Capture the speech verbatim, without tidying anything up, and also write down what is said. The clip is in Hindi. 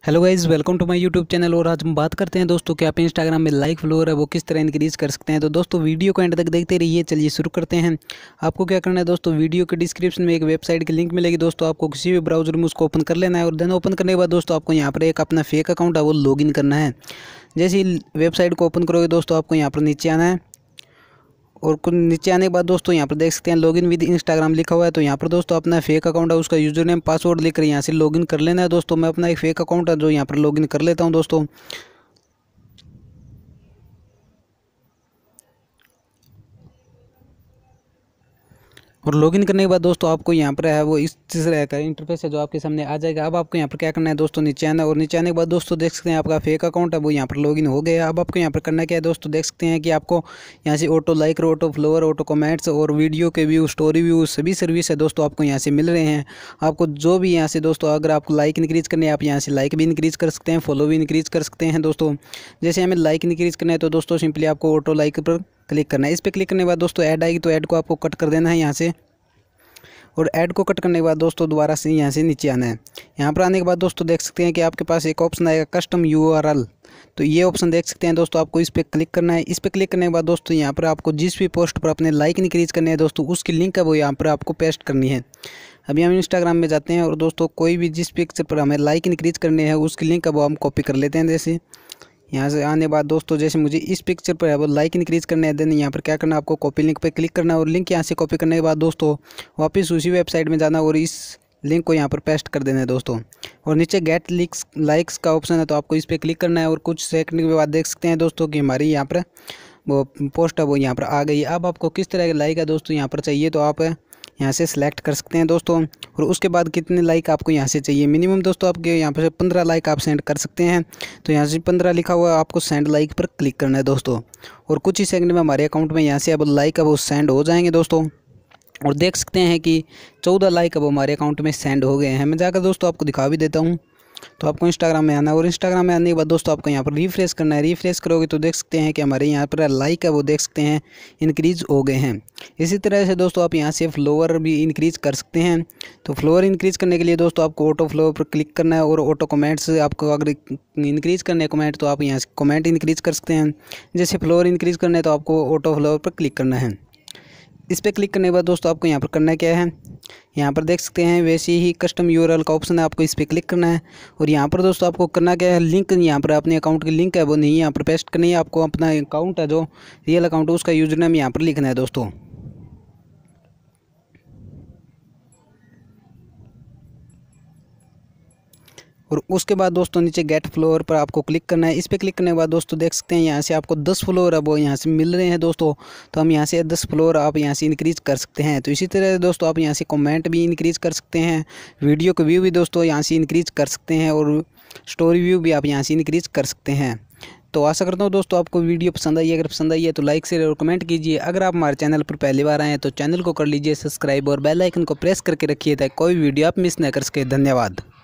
Hello guys, welcome to my YouTube channel. और आज हम बात करते हैं दोस्तों कि आप इंस्टाग्राम में लाइक फॉलोअर है वो किस तरह इंक्रीज कर सकते हैं। तो दोस्तों वीडियो को एंड तक देखते रहिए। चलिए शुरू करते हैं। आपको क्या करना है दोस्तों, वीडियो के डिस्क्रिप्शन में एक वेबसाइट की लिंक मिलेगी दोस्तों। आपको किसी भी ब्राउजर में उसको ओपन कर लेना है और देन ओपन करने के बाद दोस्तों आपको यहाँ पर एक अपना फेक अकाउंट है वो लॉगिन करना है। जैसे ही वेबसाइट को ओपन करोगे दोस्तों आपको यहाँ पर नीचे आना है और कुछ नीचे आने के बाद दोस्तों यहाँ पर देख सकते हैं लॉगिन विद इंस्टाग्राम लिखा हुआ है। तो यहाँ पर दोस्तों अपना फेक अकाउंट है उसका यूजर नेम पासवर्ड लिखकर यहाँ से लॉगिन कर लेना है दोस्तों। मैं अपना एक फेक अकाउंट है जो यहाँ पर लॉगिन कर लेता हूँ दोस्तों। और लॉगिन करने के बाद दोस्तों आपको यहाँ पर है वो इस तरह का इंटरफेस है जो आपके सामने आ जाएगा। अब आपको यहाँ पर क्या करना है दोस्तों, नीचे आना है और नीचे आने के बाद दोस्तों देख सकते हैं आपका फेक अकाउंट है वो यहाँ पर लॉगिन हो गया। अब आपको यहाँ पर करना क्या है दोस्तों, देख सकते हैं कि आपको यहाँ से auto like, auto follower, auto comments और वीडियो के व्यू, स्टोरी व्यू सभी सर्विस है दोस्तों आपको यहाँ से मिल रहे हैं। आपको जो भी यहाँ से दोस्तों अगर आपको लाइक इंक्रीज़ करने हैं आप यहाँ से लाइक भी इंक्रीज़ कर सकते हैं, फॉलो भी इंक्रीज़ कर सकते हैं दोस्तों। जैसे हमें लाइक इंक्रीज़ करना है तो दोस्तों सिंपली आपको ऑटो लाइक पर क्लिक करना है। इस पर क्लिक करने के बाद दोस्तों ऐड आएगी तो ऐड को आपको कट कर देना है यहाँ से। और ऐड को कट करने के बाद दोस्तों दोबारा से यहाँ से नीचे आना है। यहाँ पर आने के बाद दोस्तों देख सकते हैं कि आपके पास एक ऑप्शन आएगा कस्टम यूआरएल। तो ये ऑप्शन देख सकते हैं दोस्तों, आपको इस पर क्लिक करना है। इस पर क्लिक करने के बाद दोस्तों यहाँ पर आपको जिस भी पोस्ट पर अपने लाइक इंक्रीज़ करने हैं दोस्तों उसकी लिंक है वो यहाँ पर आपको पेस्ट करनी है। अभी हम इंस्टाग्राम में जाते हैं और दोस्तों कोई भी जिस पिक्चर पर हमें लाइक इंक्रीज़ करने हैं उसकी लिंक है वो हम कॉपी कर लेते हैं। जैसे यहाँ से आने बाद दोस्तों जैसे मुझे इस पिक्चर पर है वो लाइक इंक्रीज़ करना है, देन यहाँ पर क्या करना है आपको कॉपी लिंक पे क्लिक करना है और लिंक यहाँ से कॉपी करने के बाद दोस्तों वापस उसी वेबसाइट में जाना और इस लिंक को यहाँ पर पेस्ट कर देना है दोस्तों। और नीचे गेट लिंक्स लाइक्स का ऑप्शन है तो आपको इस पर क्लिक करना है और कुछ सेकंड के बाद देख सकते हैं दोस्तों कि हमारी यहाँ पर वो पोस्ट है वो यहाँ पर आ गई। अब आपको किस तरह की लाइक है दोस्तों यहाँ पर चाहिए तो आप यहाँ से सिलेक्ट कर सकते हैं दोस्तों। और उसके बाद कितने लाइक आपको यहाँ से चाहिए, मिनिमम दोस्तों आपके यहाँ पर पंद्रह लाइक आप सेंड कर सकते हैं। तो यहाँ से पंद्रह लिखा हुआ है, आपको सेंड लाइक पर क्लिक करना है दोस्तों। और कुछ ही सेकंड में हमारे अकाउंट में यहाँ से अब लाइक है वो सेंड हो जाएंगे दोस्तों। और देख सकते हैं कि चौदह लाइक अब हमारे अकाउंट में सेंड हो गए हैं। मैं जाकर दोस्तों आपको दिखा भी देता हूँ। तो आपको इंस्टाग्राम में आना है और इंस्टाग्राम में आने के बाद दोस्तों आपको यहाँ पर रिफ्रेश करना है। रिफ्रेश करोगे तो देख सकते हैं कि हमारे यहाँ पर लाइक है वो देख सकते हैं इंक्रीज़ हो गए हैं। इसी तरह से दोस्तों आप यहाँ से फ्लोवर भी इंक्रीज़ कर सकते हैं। तो फ्लोवर इंक्रीज़ करने के लिए दोस्तों आपको ऑटो फ्लोवर पर क्लिक करना है और ऑटो कमेंट्स आपको अगर इंक्रीज़ करने हैं कमेंट तो आप यहाँ से कमेंट इंक्रीज़ कर सकते हैं। जैसे फ्लोवर इंक्रीज़ करना है तो आपको ऑटो फ्लोवर पर क्लिक करना है। इस पर क्लिक करने के बाद दोस्तों आपको यहाँ पर करना क्या है, यहाँ पर देख सकते हैं वैसे ही कस्टम यूआरएल का ऑप्शन है, आपको इस पर क्लिक करना है। और यहाँ पर दोस्तों आपको करना क्या है, लिंक यहाँ पर अपने अकाउंट की लिंक है वो नहीं यहाँ पर पेस्ट करनी है। आपको अपना अकाउंट है जो रियल अकाउंट है उसका यूजर नेम यहाँ पर लिखना है दोस्तों। और उसके बाद दोस्तों नीचे गेट फ्लोवर पर आपको क्लिक करना है। इस पर क्लिक करने के बाद दोस्तों देख सकते हैं यहाँ से आपको दस फ्लोवर है वो यहाँ से मिल रहे हैं दोस्तों। तो हम यहाँ से दस फ्लोवर आप यहाँ से इंक्रीज़ कर सकते हैं। तो इसी तरह दोस्तों आप यहाँ से कमेंट भी इंक्रीज़ कर सकते हैं, वीडियो के व्यू भी दोस्तों यहाँ से इंक्रीज़ कर सकते हैं और स्टोरी व्यू भी आप यहाँ से इंक्रीज़ कर सकते हैं। तो आशा करता हूँ दोस्तों आपको वीडियो पसंद आई है। अगर पसंद आई है तो लाइक शेयर और कमेंट कीजिए। अगर आप हमारे चैनल पर पहली बार आए हैं तो चैनल को कर लीजिए सब्सक्राइब और बेल आइकन को प्रेस करके रखिए ताकि कोई वीडियो आप मिस न कर सके। धन्यवाद।